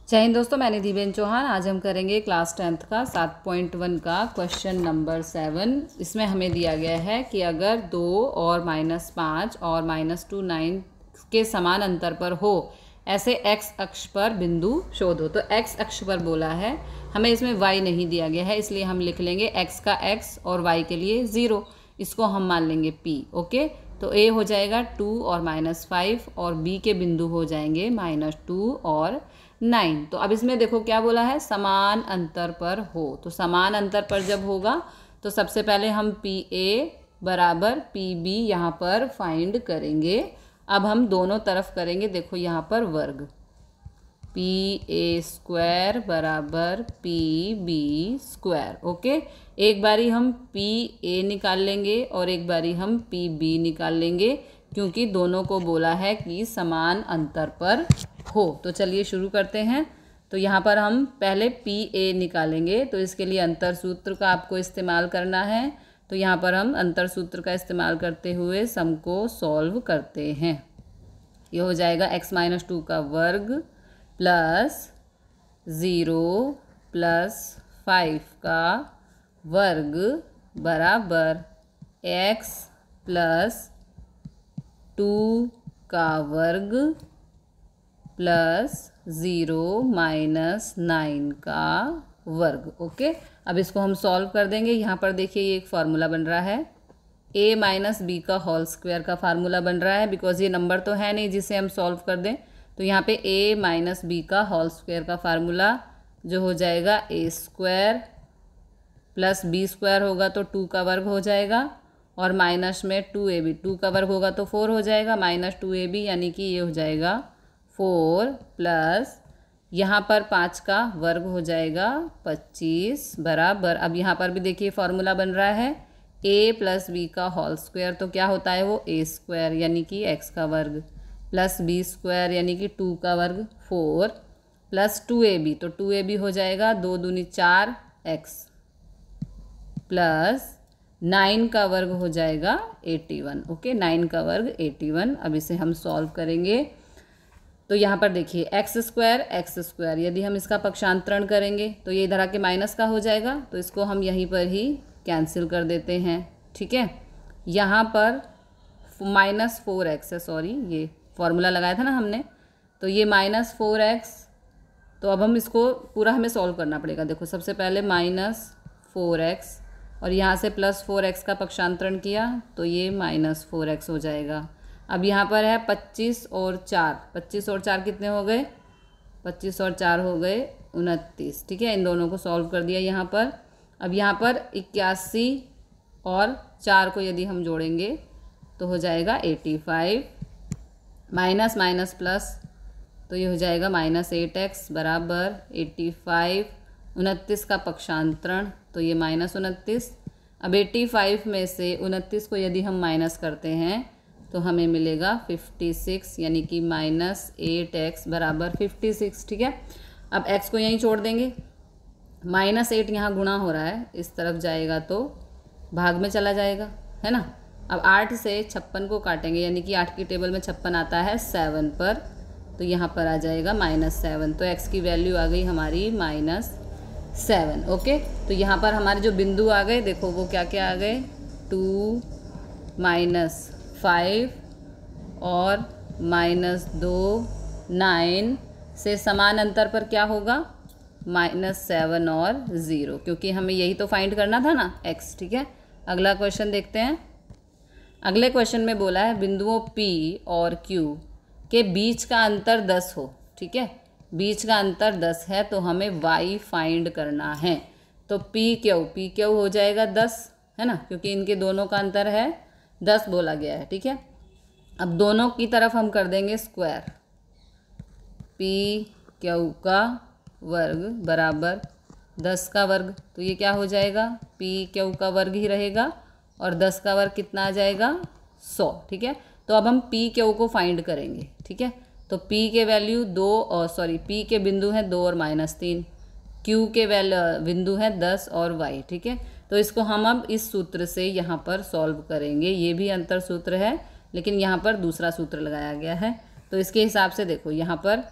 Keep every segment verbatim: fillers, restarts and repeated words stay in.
जय हिंद दोस्तों, मैं निधिबेन चौहान। आज हम करेंगे क्लास टेंथ का सात पॉइंट वन का क्वेश्चन नंबर सेवन। इसमें हमें दिया गया है कि अगर दो और माइनस पाँच और माइनस टू नाइन के समान अंतर पर हो ऐसे एक्स अक्ष पर बिंदु शोधो। तो एक्स अक्ष पर बोला है, हमें इसमें वाई नहीं दिया गया है, इसलिए हम लिख लेंगे एक्स का एक्स और वाई के लिए ज़ीरो, इसको हम मान लेंगे पी। ओके, तो ए हो जाएगा टू और माइनस फाइव और बी के बिंदु हो जाएंगे माइनस टू और नाइन। तो अब इसमें देखो क्या बोला है, समान अंतर पर हो। तो समान अंतर पर जब होगा तो सबसे पहले हम पी ए बराबर पी बी यहाँ पर फाइंड करेंगे। अब हम दोनों तरफ करेंगे, देखो यहाँ पर वर्ग, पी ए स्क्वायर बराबर पी बी स्क्वायर। ओके, एक बारी हम पी ए निकाल लेंगे और एक बारी हम पी बी निकाल लेंगे, क्योंकि दोनों को बोला है कि समान अंतर पर हो। तो चलिए शुरू करते हैं। तो यहाँ पर हम पहले पी ए निकालेंगे, तो इसके लिए अंतर सूत्र का आपको इस्तेमाल करना है। तो यहाँ पर हम अंतर सूत्र का इस्तेमाल करते हुए सम को सॉल्व करते हैं। ये हो जाएगा एक्स माइनस टू का वर्ग प्लस ज़ीरो प्लस फाइव का वर्ग बराबर एक्स प्लस टू का वर्ग प्लस ज़ीरो माइनस नाइन का वर्ग। ओके, अब इसको हम सॉल्व कर देंगे। यहाँ पर देखिए ये एक फार्मूला बन रहा है, a माइनस बी का होल स्क्वायर का फार्मूला बन रहा है, बिकॉज ये नंबर तो है नहीं जिसे हम सॉल्व कर दें। तो यहाँ पे a माइनस बी का होल स्क्वायर का फार्मूला जो हो जाएगा A square plus B square होगा तो टू का वर्ग हो जाएगा, और माइनस में टू ए बी, टू का वर्ग होगा तो फोर हो जाएगा, माइनस टू ए बी यानी कि ये हो जाएगा फोर प्लस यहाँ पर पाँच का वर्ग हो जाएगा पच्चीस बराबर। अब यहाँ पर भी देखिए फार्मूला बन रहा है a प्लस बी का होल स्क्वायर, तो क्या होता है वो a स्क्वायर यानी कि x का वर्ग प्लस बी स्क्वायर यानी कि टू का वर्ग four plus two A B, तो टू ए बी हो जाएगा दो दूनी चार x प्लस नाइन का वर्ग हो जाएगा एटी वन। ओके, नाइन का वर्ग एटी वन। अब इसे हम सॉल्व करेंगे। तो यहाँ पर देखिए एक्स स्क्वायर एक्स स्क्वायर, यदि हम इसका पक्षांतरण करेंगे तो ये इधर आके माइनस का हो जाएगा, तो इसको हम यहीं पर ही कैंसिल कर देते हैं। ठीक है, यहाँ पर माइनस फोर एक्स है, सॉरी ये फॉर्मूला लगाया था ना हमने, तो ये माइनस फोर एक्स। तो अब हम इसको पूरा हमें सॉल्व करना पड़ेगा। देखो सबसे पहले माइनस फोर एक्स और यहाँ से प्लस फोर एक्स का पक्षांतरण किया तो ये माइनस फोर एक्स हो जाएगा। अब यहाँ पर है पच्चीस और चार, पच्चीस और चार कितने हो गए, पच्चीस और चार हो गए उनतीस। ठीक है, इन दोनों को सॉल्व कर दिया यहाँ पर। अब यहाँ पर इक्यासी और चार को यदि हम जोड़ेंगे तो हो जाएगा eighty five, minus minus plus, तो ये हो जाएगा माइनस एट एक्स बराबर एटी फाइव, उनतीस का पक्षांतरण तो ये माइनस उनतीस। अब एटी फाइव में से उनतीस को यदि हम माइनस करते हैं तो हमें मिलेगा फिफ्टी सिक्स यानी कि माइनस एट एक्स बराबर फिफ्टी सिक्स। ठीक है, अब x को यहीं छोड़ देंगे, माइनस एट यहाँ गुणा हो रहा है, इस तरफ जाएगा तो भाग में चला जाएगा, है ना। अब आठ से छप्पन को काटेंगे यानी कि आठ की टेबल में छप्पन आता है सेवन पर, तो यहाँ पर आ जाएगा माइनस सेवन। तो x की वैल्यू आ गई हमारी माइनस सेवन। ओके, तो यहाँ पर हमारे जो बिंदु आ गए, देखो वो क्या क्या आ गए, टू माइनस फाइव और माइनस दो, नाइन से समान अंतर पर क्या होगा, माइनस सेवन और ज़ीरो, क्योंकि हमें यही तो फाइंड करना था ना x। ठीक है, अगला क्वेश्चन देखते हैं। अगले क्वेश्चन में बोला है बिंदुओं P और Q के बीच का अंतर दस हो। ठीक है, बीच का अंतर दस है तो हमें y फाइंड करना है। तो P Q P Q हो जाएगा दस, है ना, क्योंकि इनके दोनों का अंतर है दस बोला गया है। ठीक है, अब दोनों की तरफ हम कर देंगे स्क्वायर, पी क्यू का वर्ग बराबर दस का वर्ग, तो ये क्या हो जाएगा, पी क्यू का वर्ग ही रहेगा और दस का वर्ग कितना आ जाएगा, सौ। ठीक है, तो अब हम पी क्यू को फाइंड करेंगे। ठीक है, तो पी के वैल्यू दो और सॉरी पी के बिंदु हैं दो और माइनस तीन, क्यू के वैल्यू बिंदु है दस और वाई। ठीक है, तो इसको हम अब इस सूत्र से यहाँ पर सॉल्व करेंगे। ये भी अंतर सूत्र है लेकिन यहाँ पर दूसरा सूत्र लगाया गया है। तो इसके हिसाब से देखो यहाँ पर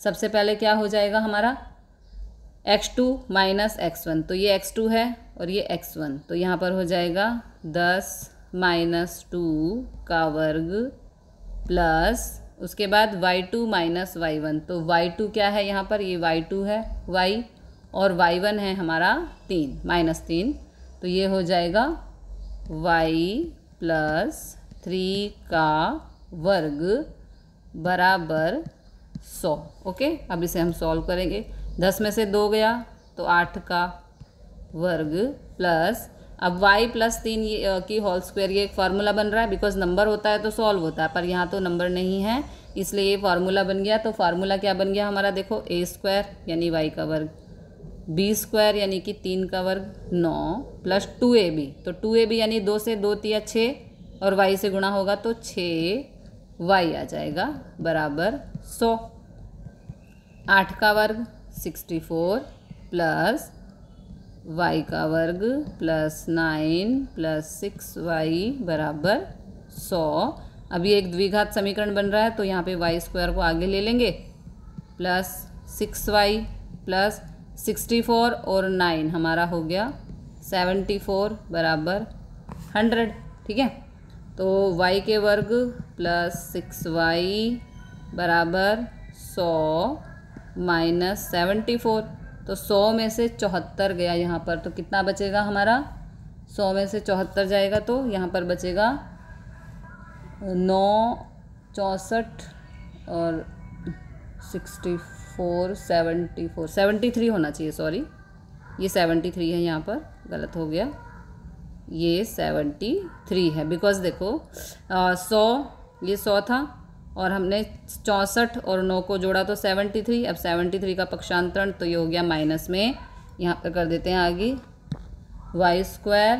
सबसे पहले क्या हो जाएगा हमारा X two minus X one, तो ये एक्स टू है और ये एक्स वन, तो यहाँ पर हो जाएगा दस माइनस टू का वर्ग प्लस उसके बाद Y two minus Y one, तो वाई टू क्या है यहाँ पर, ये वाई टू है y, और वाई वन है हमारा तीन माइनस तीन, तो ये हो जाएगा y प्लस थ्री का वर्ग बराबर सौ। ओके, अब इसे हम सॉल्व करेंगे। दस में से दो गया तो आठ का वर्ग प्लस अब y प्लस तीन ये की होल स्क्वायर, ये एक फार्मूला बन रहा है, बिकॉज नंबर होता है तो सॉल्व होता है, पर यहाँ तो नंबर नहीं है इसलिए ये फार्मूला बन गया। तो फार्मूला क्या बन गया हमारा, देखो ए स्क्वायर यानी y का वर्ग, बी स्क्वायर यानी कि तीन का वर्ग नौ, प्लस टू ए बी, तो टू ए बी यानी दो से दो तिया छः और y से गुणा होगा तो छः y आ जाएगा बराबर सौ। आठ का वर्ग सिक्सटी फोर प्लस y का वर्ग plus nine plus six Y बराबर सौ। अभी एक द्विघात समीकरण बन रहा है तो यहाँ पे y स्क्वायर को आगे ले लेंगे, plus six Y plus sixty four और नाइन हमारा हो गया सेवेंटी फोर बराबर हंड्रेड। ठीक है, तो y के वर्ग प्लस सिक्स वाई बराबर सौ माइनस सेवेंटी फोर, तो सौ में से चौहत्तर गया यहाँ पर, तो कितना बचेगा हमारा, सौ में से चौहत्तर जाएगा तो यहाँ पर बचेगा नौ चौंसठ और sixty four seventy four seventy three होना चाहिए, सॉरी ये सेवेंटी थ्री है, यहाँ पर गलत हो गया, ये सेवेंटी थ्री है, बिकॉज देखो सौ ये सौ था और हमने चौंसठ और नौ को जोड़ा तो सेवेंटी थ्री, अब सेवेंटी थ्री का पक्षांतरण तो ये हो गया माइनस में, यहाँ पर कर देते हैं आगे Y square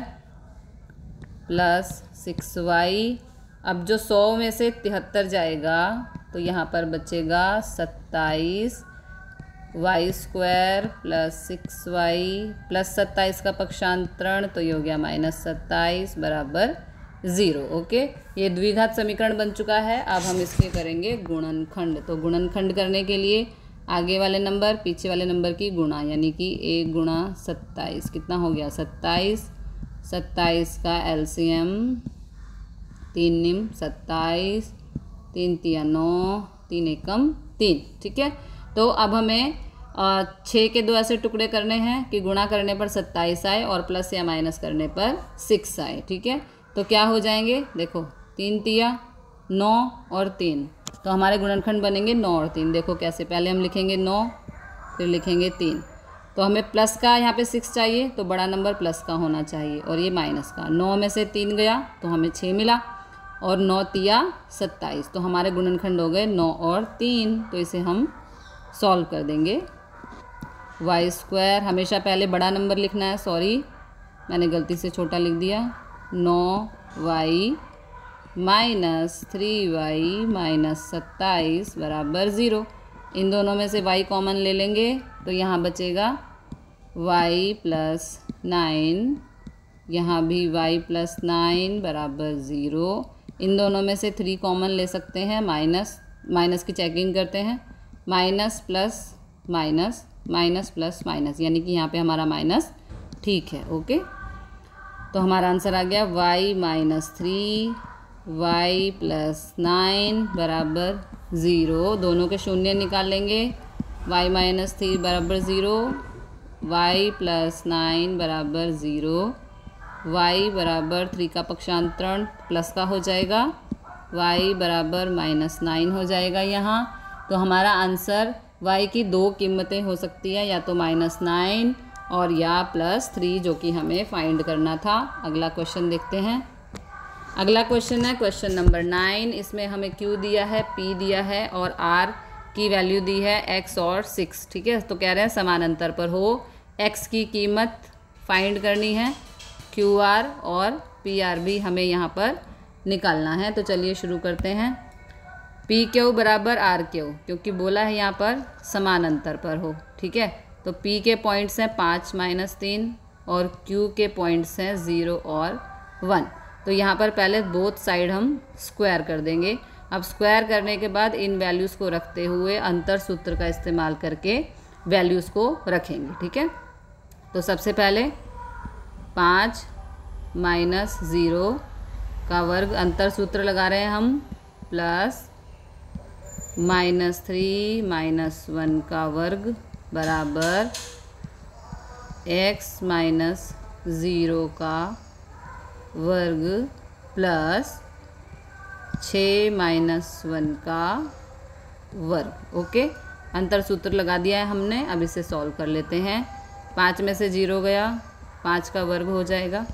plus six Y. अब जो सौ में से तिहत्तर जाएगा तो यहाँ पर बचेगा सत्ताईस Y square plus six Y plus सत्ताईस का पक्षांतरण तो ये हो गया माइनस सत्ताईस बराबर ज़ीरो। ओके, ये द्विघात समीकरण बन चुका है। अब हम इसके करेंगे गुणनखंड। तो गुणनखंड करने के लिए आगे वाले नंबर पीछे वाले नंबर की गुणा, यानी कि एक गुणा सत्ताईस कितना हो गया सत्ताईस, सत्ताईस का एलसीएम तीन निम सत्ताईस, तीन तिया नौ, तीन एकम तीन। ठीक है, तो अब हमें छः के दो ऐसे टुकड़े करने हैं कि गुणा करने पर सत्ताईस आए और प्लस या माइनस करने पर सिक्स आए। ठीक है, तो क्या हो जाएंगे, देखो तीन तिया नौ और तीन, तो हमारे गुणनखंड बनेंगे नौ और तीन। देखो कैसे, पहले हम लिखेंगे नौ फिर लिखेंगे तीन, तो हमें प्लस का यहाँ पे सिक्स चाहिए तो बड़ा नंबर प्लस का होना चाहिए और ये माइनस का। नौ में से तीन गया तो हमें छः मिला और नौ तिया सत्ताईस, तो हमारे गुणनखंड हो गए नौ और तीन। तो इसे हम सॉल्व कर देंगे। वाई स्क्वायर हमेशा पहले बड़ा नंबर लिखना है, सॉरी मैंने गलती से छोटा लिख दिया, नौ Y minus three Y minus सत्ताईस बराबर ज़ीरो। इन दोनों में से y कॉमन ले लेंगे तो यहाँ बचेगा y प्लस नाइन, यहाँ भी y प्लस नाइन बराबर ज़ीरो। इन दोनों में से थ्री कॉमन ले सकते हैं, माइनस माइनस की चेकिंग करते हैं, minus plus minus minus plus minus, यानी कि यहाँ पे हमारा माइनस ठीक है। ओके, तो हमारा आंसर आ गया y minus three Y plus nine बराबर ज़ीरो। दोनों के शून्य निकाल लेंगे, y माइनस थ्री बराबर ज़ीरो, y प्लस नाइन बराबर ज़ीरो, y बराबर थ्री का पक्षांतरण प्लस का हो जाएगा, y बराबर माइनस नाइन हो जाएगा यहाँ। तो हमारा आंसर y की दो कीमतें हो सकती है, या तो माइनस नाइन और या प्लस थ्री, जो कि हमें फाइंड करना था। अगला क्वेश्चन देखते हैं। अगला क्वेश्चन है क्वेश्चन नंबर नाइन। इसमें हमें q दिया है, p दिया है और r की वैल्यू दी है x और सिक्स। ठीक है, तो कह रहे हैं समान अंतर पर हो x की कीमत फाइंड करनी है, क्यू आर और पी आर भी हमें यहाँ पर निकालना है। तो चलिए शुरू करते हैं। पी क्यू बराबर आर क्यू, क्योंकि बोला है यहाँ पर समान अंतर पर हो। ठीक है, तो P के पॉइंट्स हैं पाँच माइनस तीन और Q के पॉइंट्स हैं ज़ीरो और वन। तो यहाँ पर पहले बोथ साइड हम स्क्वायर कर देंगे। अब स्क्वायर करने के बाद इन वैल्यूज़ को रखते हुए अंतर सूत्र का इस्तेमाल करके वैल्यूज़ को रखेंगे, ठीक है। तो सबसे पहले पाँच माइनस ज़ीरो का वर्ग, अंतर सूत्र लगा रहे हैं हम, plus minus three minus one का वर्ग बराबर एक्स माइनस ज़ीरो का वर्ग प्लस छः माइनस वन का वर्ग। ओके, अंतर सूत्र लगा दिया है हमने। अब इसे सॉल्व कर लेते हैं। पाँच में से जीरो गया, पाँच का वर्ग हो जाएगा,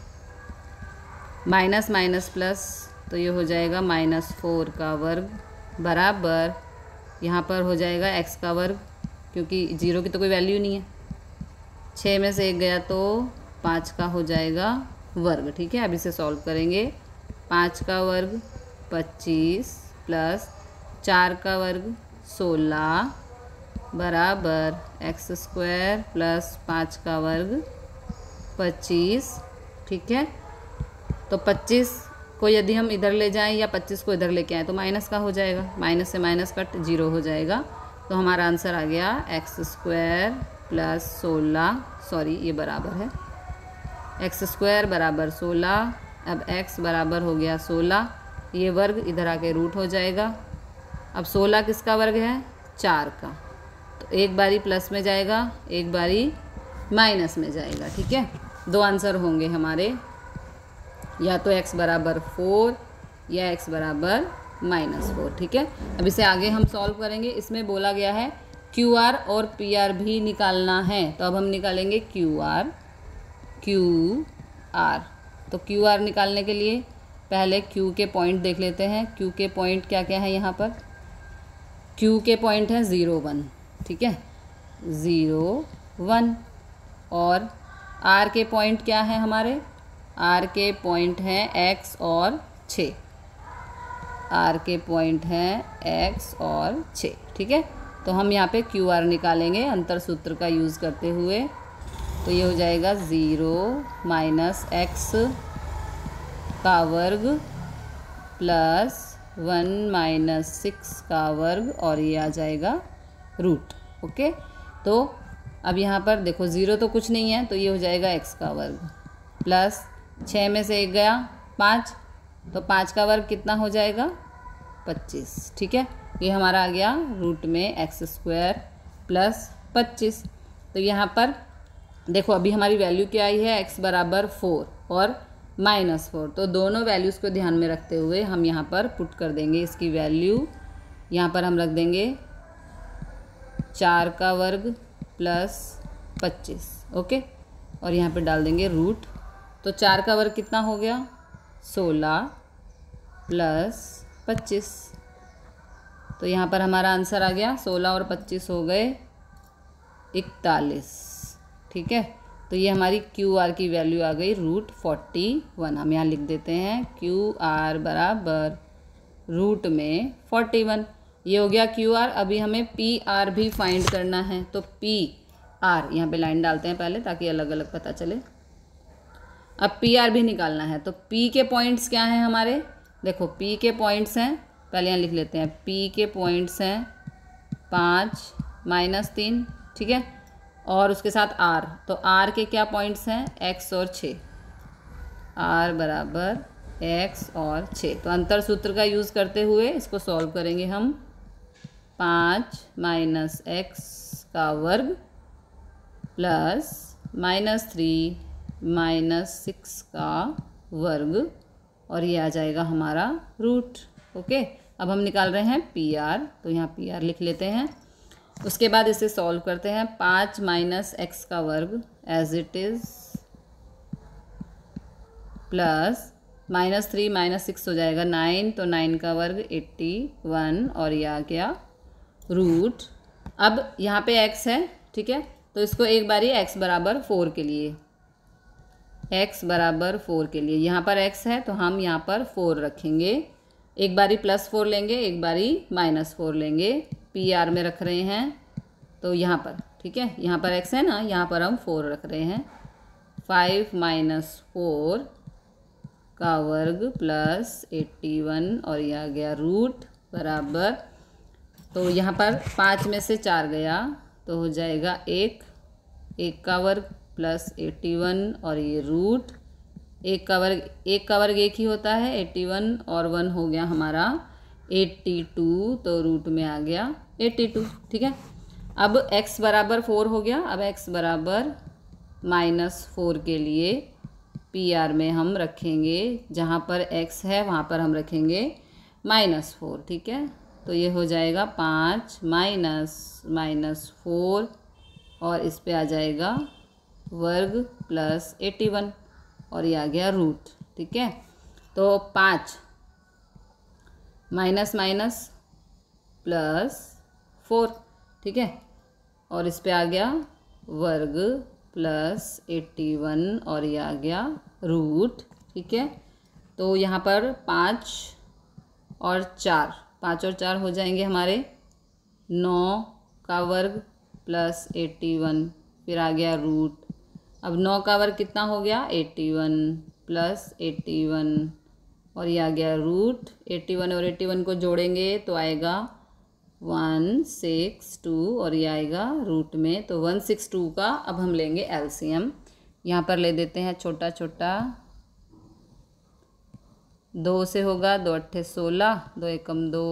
माइनस माइनस प्लस, तो ये हो जाएगा माइनस फोर का वर्ग बराबर, यहाँ पर हो जाएगा एक्स का वर्ग क्योंकि जीरो की तो कोई वैल्यू नहीं है। छः में से एक गया तो पाँच का हो जाएगा वर्ग, ठीक है। अब इसे सॉल्व करेंगे। पाँच का वर्ग पच्चीस प्लस चार का वर्ग सोलह बराबर एक्स स्क्वायर प्लस पाँच का वर्ग पच्चीस, ठीक है। तो पच्चीस को यदि हम इधर ले जाएं या पच्चीस को इधर लेके आएँ तो माइनस का हो जाएगा, माइनस से माइनस कट जीरो हो जाएगा। तो हमारा आंसर आ गया एक्स स्क्वायर प्लस सोलह, सॉरी ये बराबर है, एक्स स्क्वायर बराबर सोलह। अब एक्स बराबर हो गया सोलह, ये वर्ग इधर आके रूट हो जाएगा। अब सोलह किसका वर्ग है? चार का, तो एक बारी प्लस में जाएगा, एक बारी माइनस में जाएगा, ठीक है। दो आंसर होंगे हमारे, या तो x बराबर फोर या x बराबर माइनस फोर, ठीक है। अब इसे आगे हम सॉल्व करेंगे। इसमें बोला गया है क्यू आर और पी आर भी निकालना है, तो अब हम निकालेंगे क्यू आर, क्यू आर। तो क्यू आर निकालने के लिए पहले Q के पॉइंट देख लेते हैं। Q के पॉइंट क्या क्या है यहाँ पर? Q के पॉइंट है ज़ीरो वन, ठीक है, ज़ीरो वन। और R के पॉइंट क्या है हमारे? R के पॉइंट हैं X और छः, R के पॉइंट हैं X और छः, ठीक है। तो हम यहाँ पे क्यू आर निकालेंगे अंतर सूत्र का यूज़ करते हुए। तो ये हो जाएगा ज़ीरो माइनस एक्स का वर्ग प्लस वन माइनस सिक्स का वर्ग, और ये आ जाएगा रूट। ओके, तो अब यहाँ पर देखो ज़ीरो तो कुछ नहीं है, तो ये हो जाएगा एक्स का वर्ग प्लस छः में से एक गया पाँच, तो पाँच का वर्ग कितना हो जाएगा? पच्चीस, ठीक है। ये हमारा आ गया रूट में एक्स स्क्वायर प्लस पच्चीस। तो यहाँ पर देखो अभी हमारी वैल्यू क्या आई है? एक्स बराबर फोर और माइनस फोर। तो दोनों वैल्यूज़ को ध्यान में रखते हुए हम यहाँ पर पुट कर देंगे इसकी वैल्यू। यहाँ पर हम रख देंगे चार का वर्ग प्लस पच्चीस, ओके, और यहाँ पर डाल देंगे रूट। तो चार का वर्ग कितना हो गया? सोलह प्लस पच्चीस। तो यहाँ पर हमारा आंसर आ गया सोलह और पच्चीस हो गए इकतालीस, ठीक है। तो ये हमारी क्यू आर की वैल्यू आ गई रूट फोर्टी वन। हम यहाँ लिख देते हैं क्यू आर बराबर रूट में फोर्टी वन। ये हो गया क्यू आर। अभी हमें पी आर भी फाइंड करना है, तो पी आर यहाँ पे लाइन डालते हैं पहले ताकि अलग अलग पता चले। अब पी आर भी निकालना है, तो पी के पॉइंट्स क्या हैं हमारे? देखो पी के पॉइंट्स हैं, पहले यहाँ लिख लेते हैं, पी के पॉइंट्स हैं पाँच माइनस तीन, ठीक है, और उसके साथ आर। तो आर के क्या पॉइंट्स हैं? एक्स और छः, आर बराबर एक्स और छः। तो अंतर सूत्र का यूज़ करते हुए इसको सॉल्व करेंगे हम। पाँच माइनस एक्स का वर्ग plus minus three minus six का वर्ग, और ये आ जाएगा हमारा रूट। ओके, अब हम निकाल रहे हैं पी आर, तो यहाँ पी आर लिख लेते हैं। उसके बाद इसे सॉल्व करते हैं। पाँच माइनस एक्स का वर्ग as it is plus minus three minus six हो जाएगा नाइन, तो नाइन का वर्ग एट्टी वन, और ये आ गया रूट। अब यहाँ पे x है, ठीक है, तो इसको एक बारी x बराबर फोर के लिए, x बराबर फोर के लिए, यहाँ पर x है तो हम यहाँ पर फोर रखेंगे। एक बारी प्लस फोर लेंगे, एक बारी माइनस फोर लेंगे। पी आर में रख रहे हैं तो यहाँ पर, ठीक है, यहाँ पर x है ना, यहाँ पर हम फोर रख रहे हैं। फाइव माइनस फोर का वर्ग प्लस एट्टी वन, और यह आ गया रूट। बराबर, तो यहाँ पर पाँच में से चार गया तो हो जाएगा एक, एक का वर्ग प्लस एट्टी वन और ये रूट एक का वर्ग, एक का वर्ग एक ही होता है एट्टी वन और वन हो गया हमारा एट्टी टू, तो रूट में आ गया एट्टी टू। ठीक है, अब x बराबर फोर हो गया। अब x बराबर माइनस फोर के लिए पी आर में हम रखेंगे, जहाँ पर x है वहाँ पर हम रखेंगे माइनस फोर। ठीक है, तो ये हो जाएगा पाँच माइनस माइनस फोर और इस पे आ जाएगा वर्ग प्लस एट्टी वन और ये आ गया रूट। ठीक है, तो पाँच माइनस माइनस प्लस फोर। ठीक है, और इस पे आ गया वर्ग प्लस एट्टी वन और ये आ गया रूट। ठीक है, तो यहाँ पर पाँच और चार, पाँच और चार हो जाएंगे हमारे नौ का वर्ग प्लस एट्टी वन, फिर आ गया रूट। अब नौ का वर्ग कितना हो गया eighty one plus eighty one और ये आ गया रूट। एट्टी वन और एट्टी वन को जोड़ेंगे तो आएगा वन सिक्स टू और ये आएगा रूट में, तो वन सिक्स टू का अब हम लेंगे एलसीएम। यहाँ पर ले देते हैं छोटा छोटा, दो से होगा, दो अट्ठे सोलह, दो एकम दो,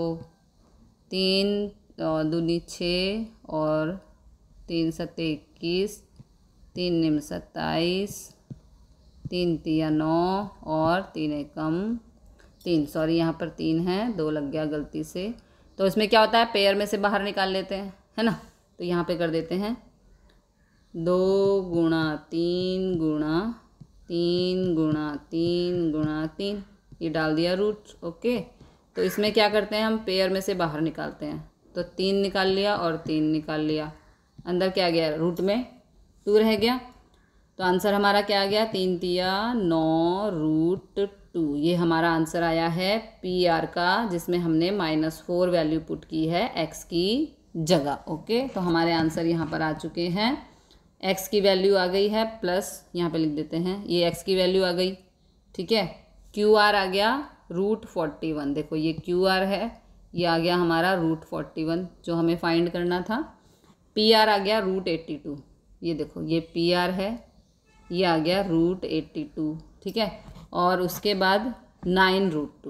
तीन दूनी छः और तीन सत्ते इक्कीस, तीन निम सत्ताईस, तीन तिया नौ और तीन एकम तीन, सॉरी यहाँ पर तीन है, दो लग गया गलती से। तो इसमें क्या होता है, पेयर में से बाहर निकाल लेते हैं, है ना। तो यहाँ पे कर देते हैं दो गुणा तीन गुणा तीन गुणा तीन गुणा तीन, ये डाल दिया रूट। ओके, तो इसमें क्या करते हैं हम, पेयर में से बाहर निकालते हैं, तो तीन निकाल लिया और तीन निकाल लिया, अंदर क्या गया रूट में टू रह गया, तो आंसर हमारा क्या आ गया, तीन तिया नौ रूट टू। ये हमारा आंसर आया है पी आर का, जिसमें हमने माइनस फोर वैल्यू पुट की है एक्स की जगह। ओके, तो हमारे आंसर यहाँ पर आ चुके हैं। एक्स की वैल्यू आ गई है प्लस, यहाँ पे लिख देते हैं ये एक्स की वैल्यू आ गई। ठीक है, क्यू आर आ गया रूट फोर्टी वन, देखो ये क्यू आर है, ये आ गया हमारा रूट फोर्टी वन जो हमें फाइंड करना था। पी आर आ गया रूट एट्टी टू, ये देखो ये पी आर है, ये आ गया रूट एट्टी टू। ठीक है, और उसके बाद नाइन रूट टू,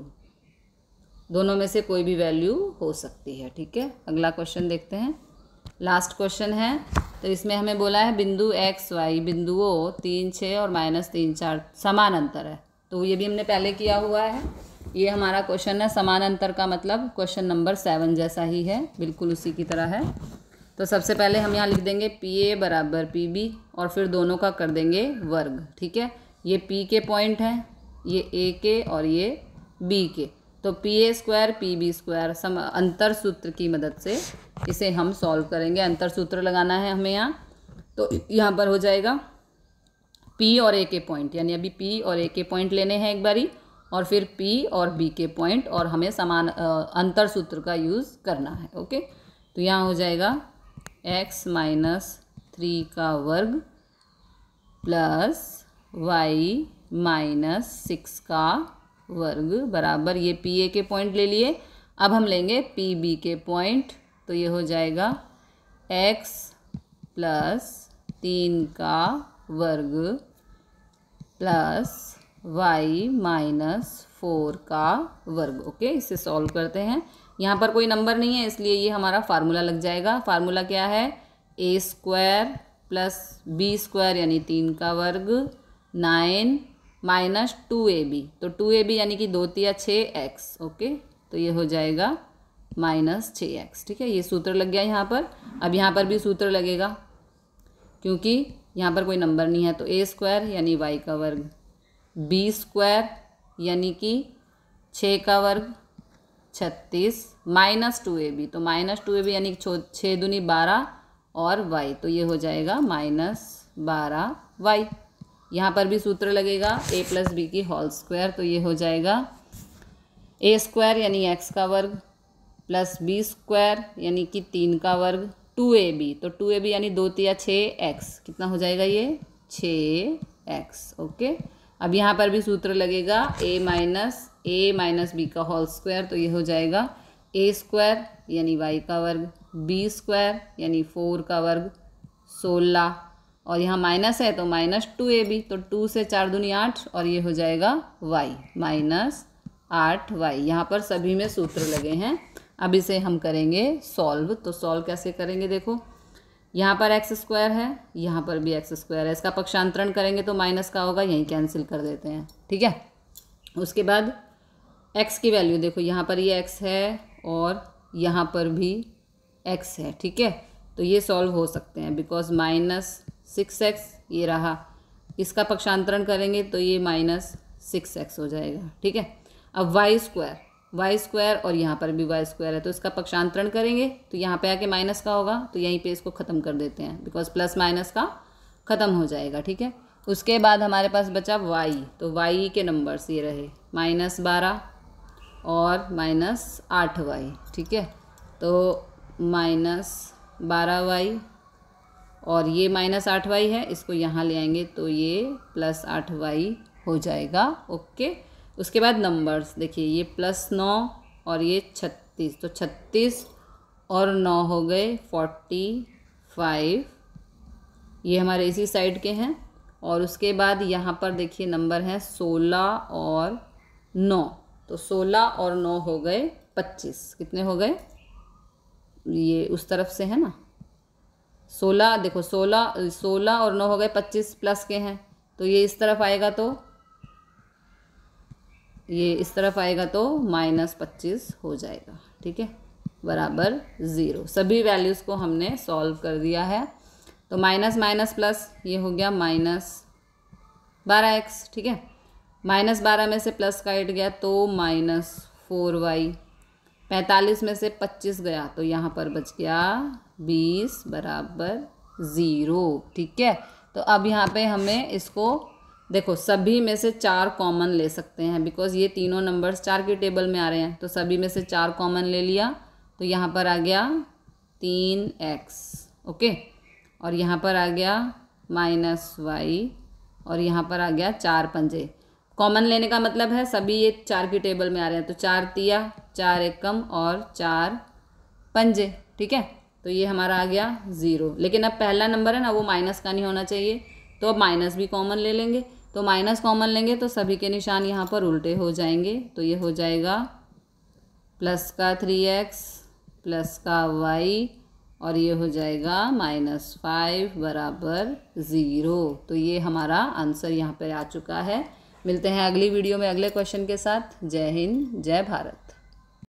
दोनों में से कोई भी वैल्यू हो सकती है। ठीक है, अगला क्वेश्चन देखते हैं, लास्ट क्वेश्चन है। तो इसमें हमें बोला है बिंदु एक्स वाई बिंदुओं तीन छः और माइनस तीन चार समान अंतर है, तो ये भी हमने पहले किया हुआ है। ये हमारा क्वेश्चन है, समान अंतर का मतलब क्वेश्चन नंबर सेवन जैसा ही है, बिल्कुल उसी की तरह है। तो सबसे पहले हम यहाँ लिख देंगे पी ए बराबर पी बी और फिर दोनों का कर देंगे वर्ग। ठीक है, ये पी के पॉइंट हैं, ये ए के और ये बी के, तो P A square P B square सम अंतर सूत्र की मदद से इसे हम सॉल्व करेंगे। अंतर सूत्र लगाना है हमें यहाँ, तो यहाँ पर हो जाएगा पी और ए के पॉइंट, यानी अभी पी और ए के पॉइंट लेने हैं एक बारी, और फिर पी और बी के पॉइंट, और हमें समान अंतर सूत्र का यूज़ करना है। ओके, तो यहाँ हो जाएगा एक्स माइनस थ्री का वर्ग प्लस वाई माइनस सिक्स का वर्ग बराबर, ये पी ए के पॉइंट ले लिए, अब हम लेंगे पी बी के पॉइंट, तो ये हो जाएगा एक्स प्लस तीन का वर्ग प्लस वाई माइनस फोर का वर्ग। ओके, इसे सॉल्व करते हैं। यहाँ पर कोई नंबर नहीं है इसलिए ये हमारा फार्मूला लग जाएगा। फार्मूला क्या है, A square plus B square यानी तीन का वर्ग nine minus two A B, तो टू ए बी यानी कि दो तिया छः एक्स। ओके, तो ये हो जाएगा माइनस छः एक्स। ठीक है, ये सूत्र लग गया यहाँ पर। अब यहाँ पर भी सूत्र लगेगा क्योंकि यहाँ पर कोई नंबर नहीं है, तो ए स्क्वायर यानी वाई का वर्ग, बी स्क्वायर यानी कि छः का वर्ग छत्तीस माइनस टू ए बी, तो माइनस टू ए बी यानी कि छः दूनी बारह और वाई, तो ये हो जाएगा माइनस बारह वाई। यहाँ पर भी सूत्र लगेगा ए प्लस बी की होल स्क्वायर, तो ये हो जाएगा ए स्क्वायर यानी एक्स का वर्ग प्लस बी स्क्वायर यानी कि तीन का वर्ग टू ए बी, तो टू ए बी यानी दो तिया छः एक्स, कितना हो जाएगा ये छः एक्स। ओके, अब यहाँ पर भी सूत्र लगेगा A minus A minus B का होल स्क्वायर, तो ये हो जाएगा ए स्क्वायर यानी वाई का वर्ग, बी स्क्वायर यानी फोर का वर्ग सोलह, और यहाँ माइनस है तो माइनस टू ए बी, तो टू से चार दूनी आठ और ये हो जाएगा वाई माइनस आठ वाई। यहाँ पर सभी में सूत्र लगे हैं। अब इसे हम करेंगे सॉल्व। तो सॉल्व कैसे करेंगे, देखो यहाँ पर एक्स स्क्वायर है, यहाँ पर भी एक्स स्क्वायर है, इसका पक्षांतरण करेंगे तो माइनस का होगा, यहीं कैंसिल कर देते हैं, ठीक है। उसके बाद एक्स की वैल्यू देखो, यहाँ पर ये एक्स है और यहाँ पर भी एक्स है, ठीक है। तो ये सॉल्व हो सकते हैं, बिकॉज माइनस सिक्स एक्स ये रहा, इसका पक्षांतरण करेंगे तो ये माइनस सिक्स एक्स हो जाएगा, ठीक है। अब वाई स्क्वायर वाई स्क्वायर और यहाँ पर भी वाई स्क्वायर है, तो इसका पक्षांतरण करेंगे तो यहाँ पे आके माइनस का होगा, तो यहीं पे इसको ख़त्म कर देते हैं, बिकॉज प्लस माइनस का ख़त्म हो जाएगा, ठीक है। उसके बाद हमारे पास बचा y, तो y के नंबर्स ये रहे माइनस बारह और माइनस आठ वाई, ठीक है। तो माइनस बारह वाई और ये माइनस आठ वाई है, इसको यहाँ ले आएंगे तो ये प्लस आठ वाई हो जाएगा, ओके। उसके बाद नंबर्स देखिए, ये प्लस नौ और ये छत्तीस, तो छत्तीस और नौ हो गए फोर्टी फाइव, ये हमारे इसी साइड के हैं। और उसके बाद यहाँ पर देखिए नंबर है सोलह और नौ, तो सोलह और नौ हो गए पच्चीस, कितने हो गए, ये उस तरफ से है ना, सोलह देखो सोलह सोलह और नौ हो गए पच्चीस प्लस के हैं, तो ये इस तरफ आएगा तो ये इस तरफ आएगा तो माइनस पच्चीस हो जाएगा, ठीक है, बराबर ज़ीरो। सभी वैल्यूज़ को हमने सॉल्व कर दिया है। तो माइनस माइनस प्लस ये हो गया माइनस बारह एक्स, ठीक है। माइनस बारह में से प्लस का एट गया तो माइनस फोर वाई, पैंतालीस में से पच्चीस गया तो यहाँ पर बच गया बीस बराबर ज़ीरो, ठीक है। तो अब यहाँ पे हमें इसको देखो सभी में से चार कॉमन ले सकते हैं, बिकॉज ये तीनों नंबर्स चार की टेबल में आ रहे हैं, तो सभी में से चार कॉमन ले लिया तो यहाँ पर आ गया तीन एक्स, ओके, और यहाँ पर आ गया माइनस वाई और यहाँ पर आ गया चार पंजे। कॉमन लेने का मतलब है सभी ये चार की टेबल में आ रहे हैं, तो चार तिया चार एकम और चार पंजे, ठीक है। तो ये हमारा आ गया ज़ीरो, लेकिन अब पहला नंबर है ना वो माइनस का नहीं होना चाहिए, तो अब माइनस भी कॉमन ले लेंगे, तो माइनस कॉमन लेंगे तो सभी के निशान यहाँ पर उल्टे हो जाएंगे, तो ये हो जाएगा प्लस का थ्री एक्स प्लस का वाई और ये हो जाएगा माइनस फाइव बराबर ज़ीरो। तो ये हमारा आंसर यहाँ पर आ चुका है। मिलते हैं अगली वीडियो में अगले क्वेश्चन के साथ। जय हिंद, जय भारत।